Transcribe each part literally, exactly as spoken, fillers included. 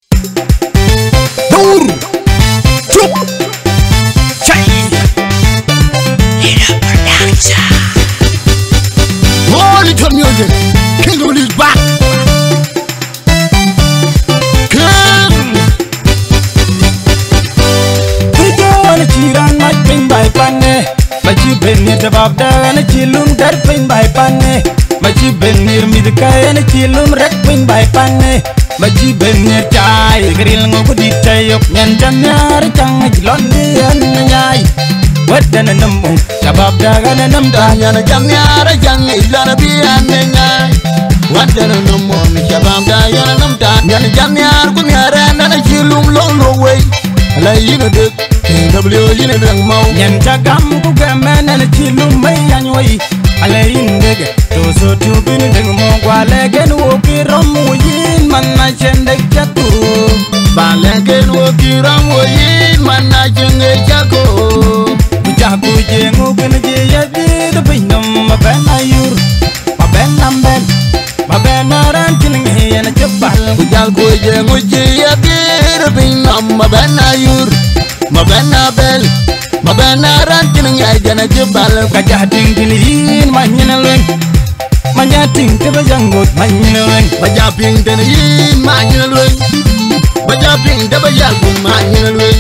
Duro. Chup. Chay. Little production. All the music. King of this back. King. Tujuan ciran mat pin bai panne. Maci benir dabab dan cilum dar pin bai panne. Maci benir midkai na cilum rek pin bai panne. Maci benir chai grill ngoku di tayok nyan janyar chang jlon dian nyai. Wadan namung dabab dan nam Tanya na janyar jang ilana bian nyai. Wadan namung dabab dan nam tanya na janyar ku nyara na jilum lolo way. La yino dek W yino dek mau. Nyan jagam ku gamen na cilum mai anyoi. Alain dege to so tu bin deg mo gwale gen wo ki rom yin man na chende chatu Balegen wo kiram wo yin man na jenge jako. ja ku je ngo gen je ya di de bin nam ma ben ayur ma ben nam ben ma ben ran kin ngi na jabal Ujal ko je nguji ya bir bin am ma benayur ma benabel ma benaran kin ngai jana jebal. ka ja ding din yin ma nyina len ma nya ting te ba jangot ma nyina len Bajaping den yin ma nyina lwen. Bajaping da bajal kun ma nyina lwen.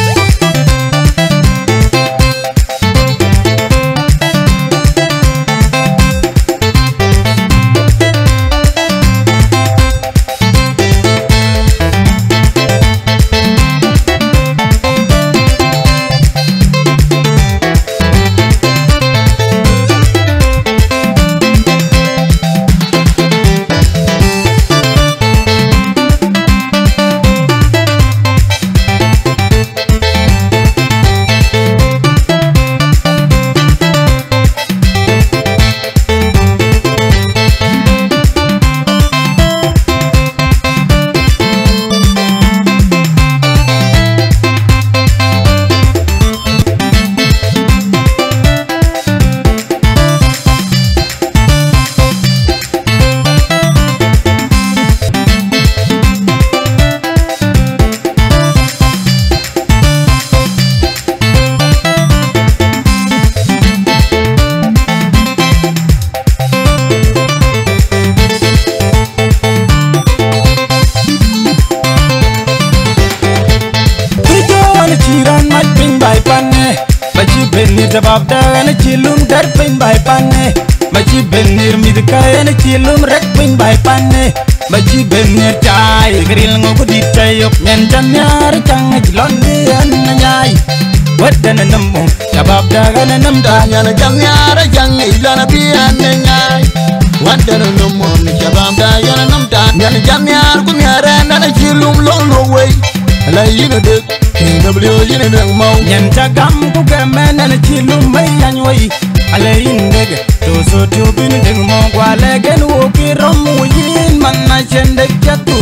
benir dabab dan cilum dar pin bai panne maji benir midkai na cilum rek pin bai panne maji benir chai grill ngoku di tayok nyan janyar chang jlon dian nyai wadan namung dabab dan nam Tanya na janyar jang ilana bian nyai. Wadan namung dabab dan nam tanya na janyar ku nyara na jilum lolo way. La yino dek W yino dek mau. nyan jagam ku gamen na cilum mai anyoi alain dege to so tu bin deg mo gwale gen wo ki rom yin man na chende chatu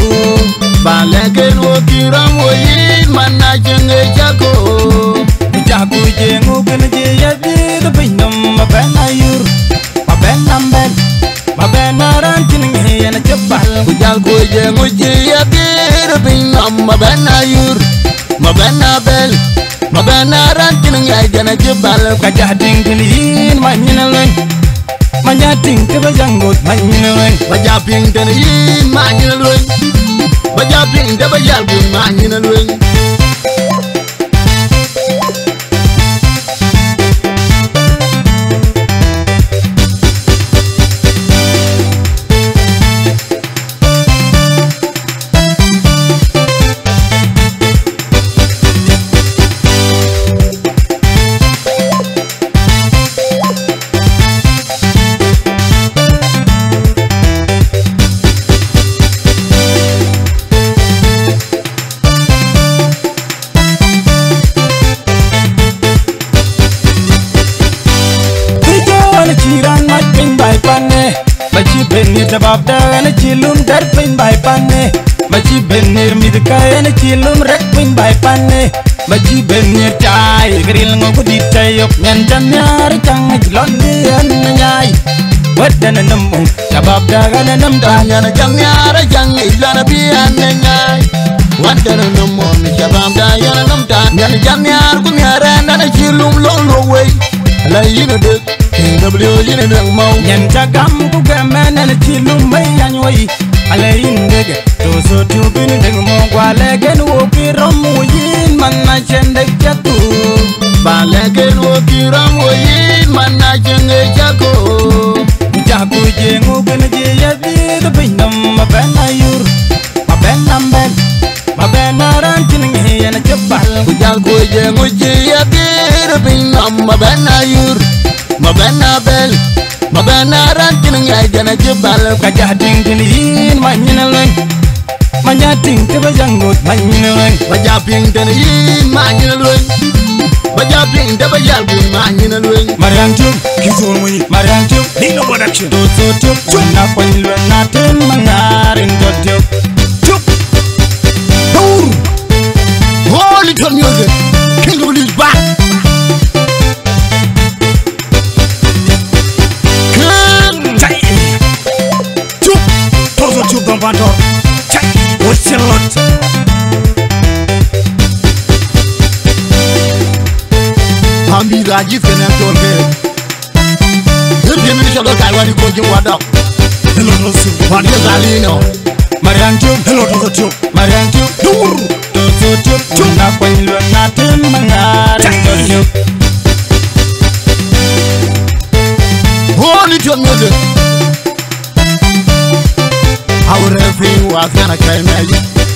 Balegen wo kiram wo yin man na jenge jako. ja ku je ngo gen je ya di de bin nam ma ben ayur ma ben nam ben ma ben ran kin ngi na jabal Ujal ko je nguji ya bir bin am ma benayur ma benabel ma benaran kin ngai jana jebal. ka ja ding din yin ma nyina len ma nya ting te ba jangot ma nyina len Bajaping den yin ma nyina lwen. Bajaping da bajal kun ma nyina lwen. benir dabab dan cilum dar pin bai panne maji benir midkai na cilum rek pin bai panne maji benir chai grill ngoku di tayok nyan janyar chang jlon dian nyai wadan namung dabab dan nam Tanya na janyar jang ilana bian nyai. Wandana no mo mi shabam da yana nam ta nyan jamyar ku nyara na chilum lo lo way la yino de w yino de mo nyan tagam ku gamana na chilum mai yan way ala indege to so tu bin de mo gwale gen wo ki rom yin man na chende chatu ba le gen wo ki rom yin man na chende chako jaku je ngu ben je ya bi de bin nam ma ben ayur ma ben nam ben ma ben ran tin ngi yana jabal ku jaku je ngu je ya bi de bin nam ma ben ayur ma ben abel ma ben ran tin ngi yana jabal ka jading tin yin ma nyina len ma nyating te ba jangot ma nyina len ba japing tin yin ma nyina len ba japing te ba jalgun ma nyina len Mariang Chum kizol muni Mariang Chum Nino production to so chum chum na kwanylo na ten mangarin dotyo chum Boom! Holy little music, King of Blues back. King! Chai chum tozo chum don bantor chai ocelot Hambi Raji fena tolke. Yemi nisho do kai wani ko jin wada. hello no su Wani zalino. Mariang Chum hello tozo chum Mariang Chum dur tozo chum chum na kwanylo na ten mangarin dotyo Holy little music. Our everything was gonna cry magic.